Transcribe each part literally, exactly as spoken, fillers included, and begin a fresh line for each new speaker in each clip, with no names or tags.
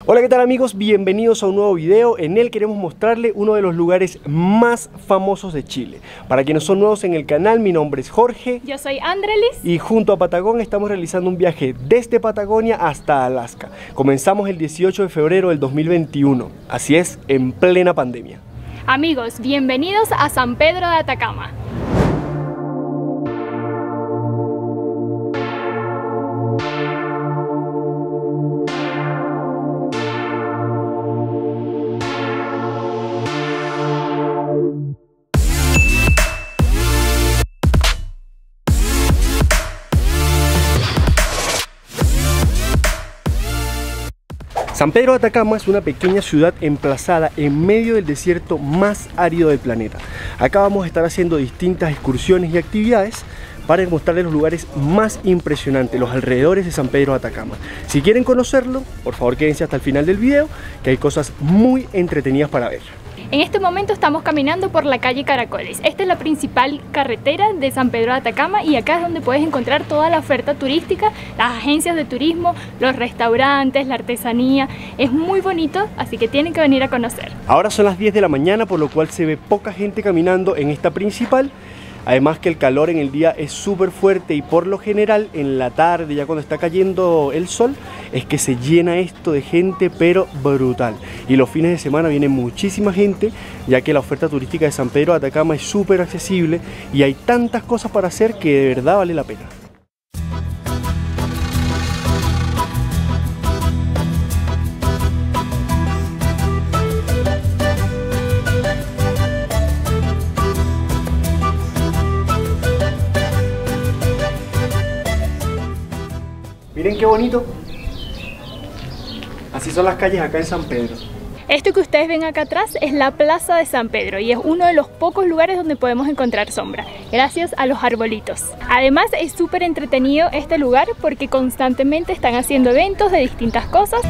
Hola, ¿qué tal amigos? Bienvenidos a un nuevo video en el que queremos mostrarle uno de los lugares más famosos de Chile. Para quienes son nuevos en el canal, mi nombre es Jorge.
Yo soy Andrelis.
Y junto a Patagón estamos realizando un viaje desde Patagonia hasta Alaska. Comenzamos el dieciocho de febrero del dos mil veintiuno, así es, en plena pandemia.
Amigos, bienvenidos a San Pedro de Atacama.
San Pedro de Atacama es una pequeña ciudad emplazada en medio del desierto más árido del planeta. Acá vamos a estar haciendo distintas excursiones y actividades para mostrarles los lugares más impresionantes, los alrededores de San Pedro de Atacama. Si quieren conocerlo, por favor quédense hasta el final del video, que hay cosas muy entretenidas para ver.
En este momento estamos caminando por la calle Caracoles. Esta es la principal carretera de San Pedro de Atacama y acá es donde puedes encontrar toda la oferta turística, las agencias de turismo, los restaurantes, la artesanía. Es muy bonito, así que tienen que venir a conocer.
Ahora son las diez de la mañana, por lo cual se ve poca gente caminando en esta principal. Además que el calor en el día es súper fuerte y por lo general en la tarde, ya cuando está cayendo el sol, es que se llena esto de gente, pero brutal. Y los fines de semana viene muchísima gente, ya que la oferta turística de San Pedro de Atacama es súper accesible y hay tantas cosas para hacer que de verdad vale la pena. Miren qué bonito. Así son las calles acá en San Pedro.
Esto que ustedes ven acá atrás es la Plaza de San Pedro y es uno de los pocos lugares donde podemos encontrar sombra, gracias a los arbolitos. Además es súper entretenido este lugar porque constantemente están haciendo eventos de distintas cosas.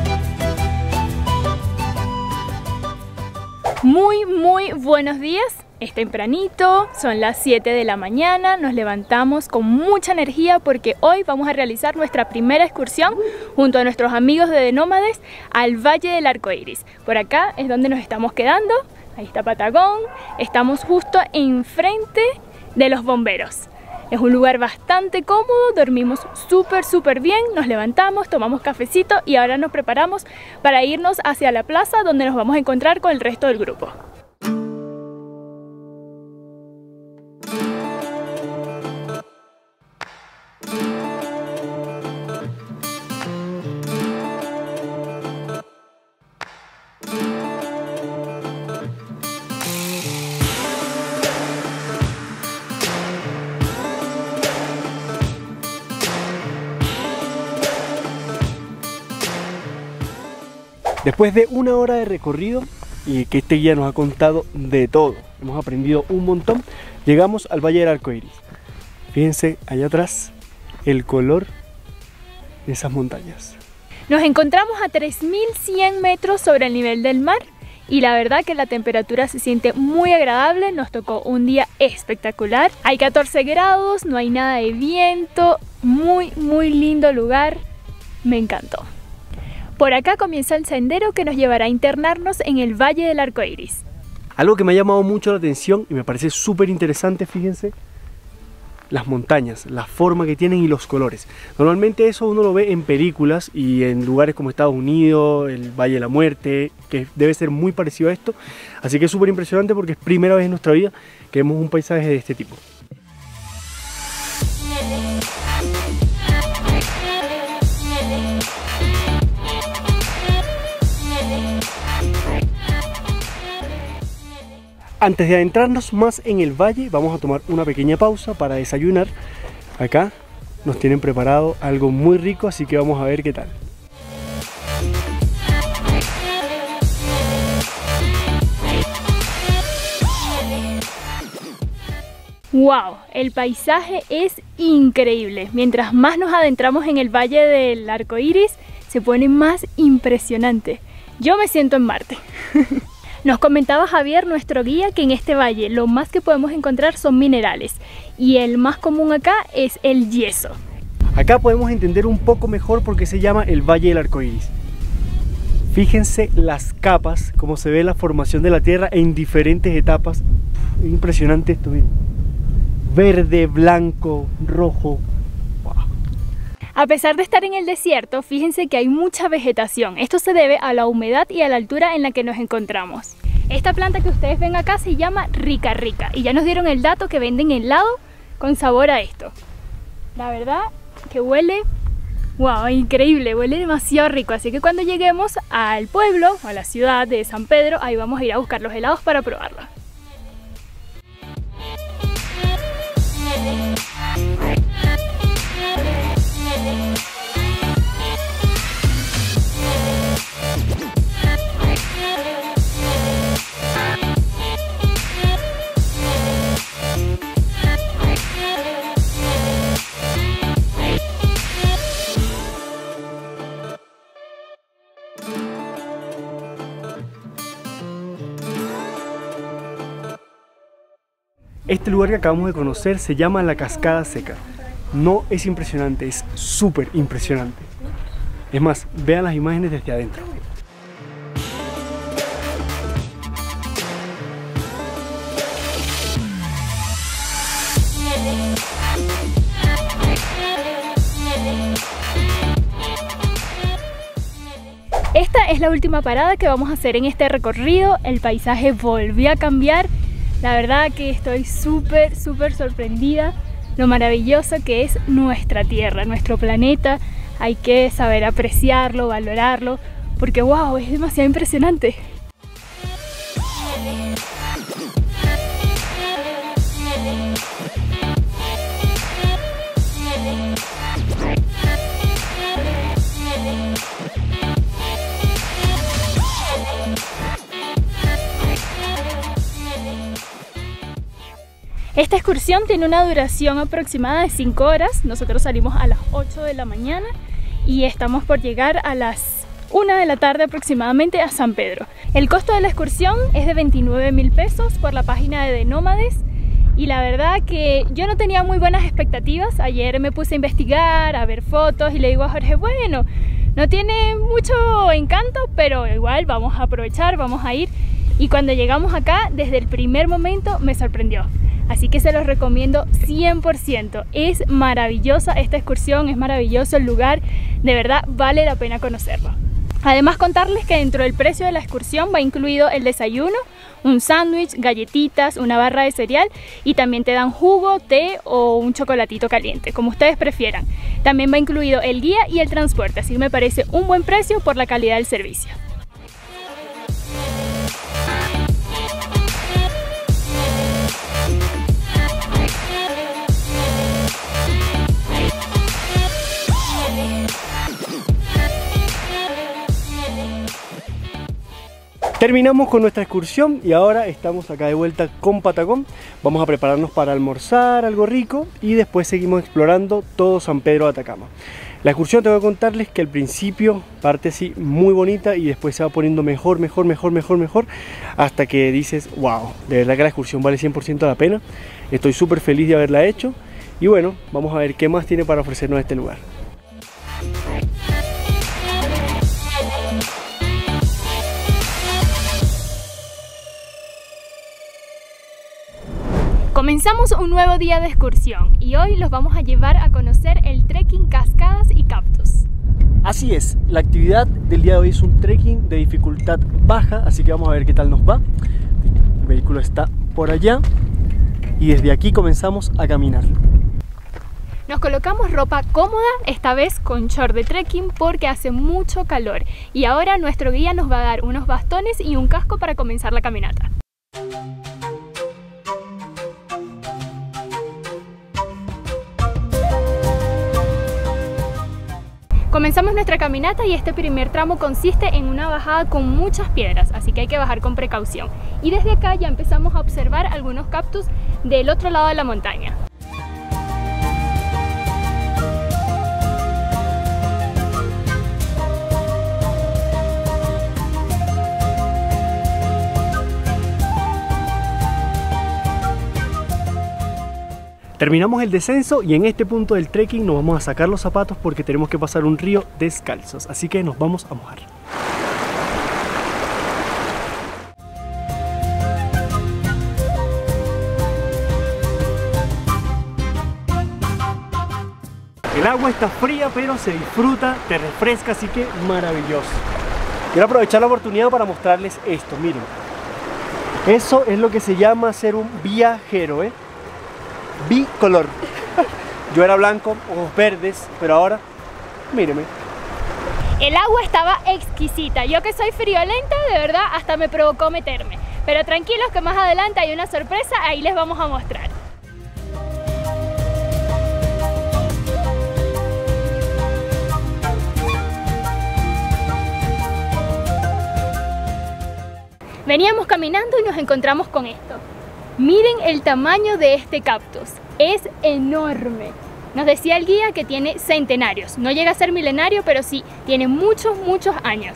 Muy, muy buenos días. Es tempranito, son las siete de la mañana, nos levantamos con mucha energía porque hoy vamos a realizar nuestra primera excursión junto a nuestros amigos de The Nómades al Valle del Arcoíris. Por acá es donde nos estamos quedando, ahí está Patagón, estamos justo enfrente de los bomberos. Es un lugar bastante cómodo, dormimos súper súper bien, nos levantamos, tomamos cafecito y ahora nos preparamos para irnos hacia la plaza donde nos vamos a encontrar con el resto del grupo.
Después de una hora de recorrido y que este guía nos ha contado de todo, hemos aprendido un montón, llegamos al Valle del Arcoíris. Fíjense allá atrás el color de esas montañas.
Nos encontramos a tres mil cien metros sobre el nivel del mar y la verdad que la temperatura se siente muy agradable, nos tocó un día espectacular. Hay catorce grados, no hay nada de viento, muy muy lindo lugar, me encantó. Por acá comienza el sendero que nos llevará a internarnos en el Valle del Arcoíris.
Algo que me ha llamado mucho la atención y me parece súper interesante, fíjense, las montañas, la forma que tienen y los colores. Normalmente eso uno lo ve en películas y en lugares como Estados Unidos, el Valle de la Muerte, que debe ser muy parecido a esto. Así que es súper impresionante porque es primera vez en nuestra vida que vemos un paisaje de este tipo. Antes de adentrarnos más en el valle, vamos a tomar una pequeña pausa para desayunar. Acá nos tienen preparado algo muy rico, así que vamos a ver qué tal.
¡Wow! El paisaje es increíble. Mientras más nos adentramos en el Valle del Arcoíris, se pone más impresionante. Yo me siento en Marte. Nos comentaba Javier, nuestro guía, que en este valle lo más que podemos encontrar son minerales y el más común acá es el yeso.
Acá podemos entender un poco mejor por qué se llama el Valle del Arcoíris. Fíjense las capas, como se ve la formación de la Tierra en diferentes etapas. Es impresionante esto, miren. Verde, blanco, rojo. Wow.
A pesar de estar en el desierto, fíjense que hay mucha vegetación. Esto se debe a la humedad y a la altura en la que nos encontramos. Esta planta que ustedes ven acá se llama rica rica y ya nos dieron el dato que venden helado con sabor a esto. La verdad que huele, wow, increíble, huele demasiado rico. Así que cuando lleguemos al pueblo, a la ciudad de San Pedro, ahí vamos a ir a buscar los helados para probarlos.
Este lugar que acabamos de conocer se llama La Cascada Seca. No es impresionante, es súper impresionante. Es más, vean las imágenes desde adentro.
Esta es la última parada que vamos a hacer en este recorrido. El paisaje volvió a cambiar. La verdad que estoy súper, súper sorprendida. Lo maravilloso que es nuestra tierra, nuestro planeta. Hay que saber apreciarlo, valorarlo, porque wow, es demasiado impresionante. Esta excursión tiene una duración aproximada de cinco horas. Nosotros salimos a las ocho de la mañana y estamos por llegar a las una de la tarde aproximadamente a San Pedro. El costo de la excursión es de veintinueve mil pesos por la página de Nómades y la verdad que yo no tenía muy buenas expectativas. Ayer me puse a investigar, a ver fotos y le digo a Jorge, bueno, no tiene mucho encanto, pero igual vamos a aprovechar, vamos a ir. Y cuando llegamos acá, desde el primer momento me sorprendió. Así que se los recomiendo cien por ciento. Es maravillosa esta excursión, es maravilloso el lugar, de verdad vale la pena conocerlo. Además contarles que dentro del precio de la excursión va incluido el desayuno, un sándwich, galletitas, una barra de cereal y también te dan jugo, té o un chocolatito caliente, como ustedes prefieran. También va incluido el guía y el transporte, así que me parece un buen precio por la calidad del servicio.
Terminamos con nuestra excursión y ahora estamos acá de vuelta con Patagón. Vamos a prepararnos para almorzar algo rico y después seguimos explorando todo San Pedro de Atacama. La excursión tengo que contarles que al principio parte así muy bonita y después se va poniendo mejor, mejor, mejor, mejor, mejor hasta que dices, wow, de verdad que la excursión vale cien por ciento la pena. Estoy súper feliz de haberla hecho y bueno, vamos a ver qué más tiene para ofrecernos este lugar.
Comenzamos un nuevo día de excursión y hoy los vamos a llevar a conocer el trekking Cascadas y Cactus.
Así es, la actividad del día de hoy es un trekking de dificultad baja, así que vamos a ver qué tal nos va. El vehículo está por allá y desde aquí comenzamos a caminar.
Nos colocamos ropa cómoda, esta vez con short de trekking porque hace mucho calor y ahora nuestro guía nos va a dar unos bastones y un casco para comenzar la caminata. Comenzamos nuestra caminata y este primer tramo consiste en una bajada con muchas piedras, así que hay que bajar con precaución. Y desde acá ya empezamos a observar algunos cactus del otro lado de la montaña.
Terminamos el descenso y en este punto del trekking nos vamos a sacar los zapatos porque tenemos que pasar un río descalzos, así que nos vamos a mojar. El agua está fría, pero se disfruta, te refresca, así que maravilloso. Quiero aprovechar la oportunidad para mostrarles esto, miren. Eso es lo que se llama ser un viajero, ¿eh? Bicolor. Yo era blanco, ojos verdes, pero ahora, mírenme.
El agua estaba exquisita. Yo que soy friolenta, de verdad, hasta me provocó meterme. Pero tranquilos que más adelante hay una sorpresa, ahí les vamos a mostrar. Veníamos caminando y nos encontramos con esto. Miren el tamaño de este cactus. Es enorme. Nos decía el guía que tiene centenarios. No llega a ser milenario, pero sí, tiene muchos, muchos años.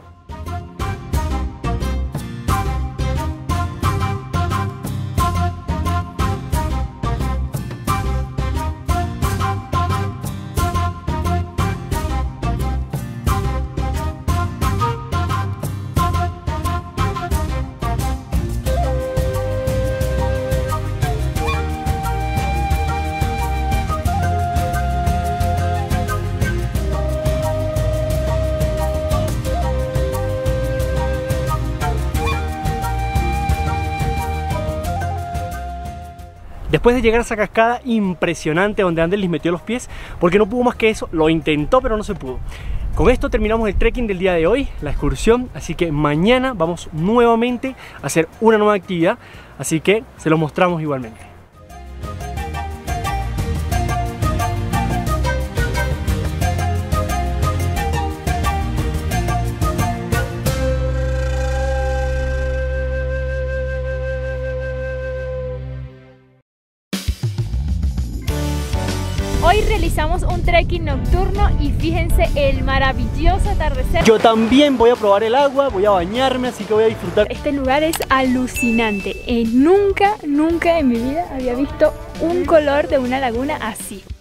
Después de llegar a esa cascada impresionante donde Ander les metió los pies, porque no pudo más que eso, lo intentó pero no se pudo. Con esto terminamos el trekking del día de hoy, la excursión, así que mañana vamos nuevamente a hacer una nueva actividad, así que se los mostramos igualmente.
Hoy realizamos un trekking nocturno y fíjense el maravilloso atardecer.
Yo también voy a probar el agua, voy a bañarme, así que voy a disfrutar.
Este lugar es alucinante. Eh, nunca, nunca en mi vida había visto un color de una laguna así.